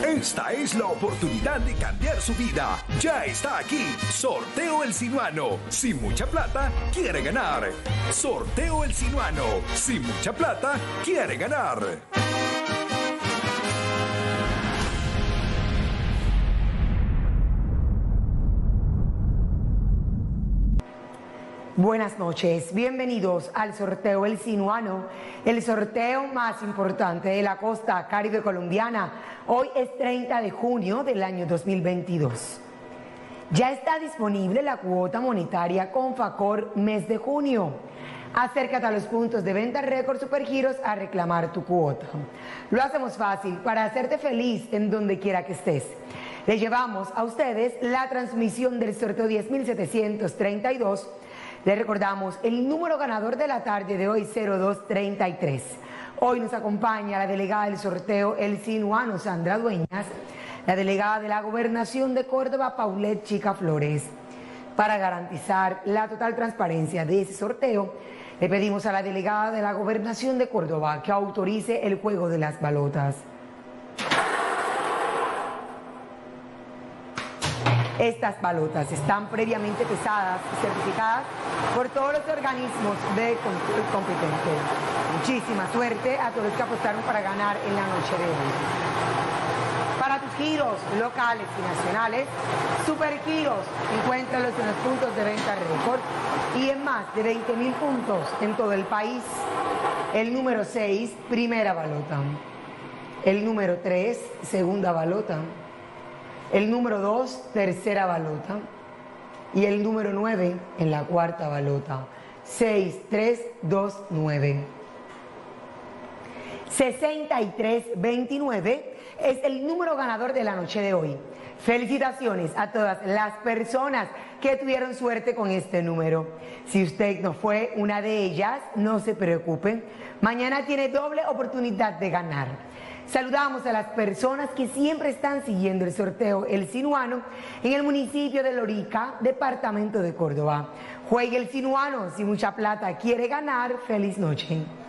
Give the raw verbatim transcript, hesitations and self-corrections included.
Esta es la oportunidad de cambiar su vida. Ya está aquí. Sorteo El Sinuano. Sin mucha plata, quiere ganar. Sorteo El Sinuano. Sin mucha plata, quiere ganar. Buenas noches, bienvenidos al sorteo El Sinuano, el sorteo más importante de la costa caribe colombiana. Hoy es treinta de junio del año dos mil veintidós. Ya está disponible la cuota monetaria Confacor mes de junio. Acércate a los puntos de venta Récord Supergiros a reclamar tu cuota. Lo hacemos fácil para hacerte feliz en donde quiera que estés. Le llevamos a ustedes la transmisión del sorteo diez mil setecientos treinta y dos. Les recordamos el número ganador de la tarde de hoy, cero dos treinta y tres. Hoy nos acompaña la delegada del sorteo El Sinuano, Sandra Dueñas, la delegada de la Gobernación de Córdoba, Paulette Chica Flores. Para garantizar la total transparencia de ese sorteo, le pedimos a la delegada de la Gobernación de Córdoba que autorice el juego de las balotas. Estas balotas están previamente pesadas y certificadas por todos los organismos de control competente. Muchísima suerte a todos los que apostaron para ganar en la noche de hoy. Para tus giros locales y nacionales, Supergiros, encuéntralos en los puntos de venta Récord y en más de veinte mil puntos en todo el país. El número seis, primera balota. El número tres, segunda balota. El número dos, tercera balota. Y el número nueve en la cuarta balota. seis, tres, dos, nueve. sesenta y tres veintinueve es el número ganador de la noche de hoy. Felicitaciones a todas las personas que tuvieron suerte con este número. Si usted no fue una de ellas, no se preocupen. Mañana tiene doble oportunidad de ganar. Saludamos a las personas que siempre están siguiendo el sorteo El Sinuano en el municipio de Lorica, departamento de Córdoba. Juegue El Sinuano, si mucha plata quiere ganar. Feliz noche.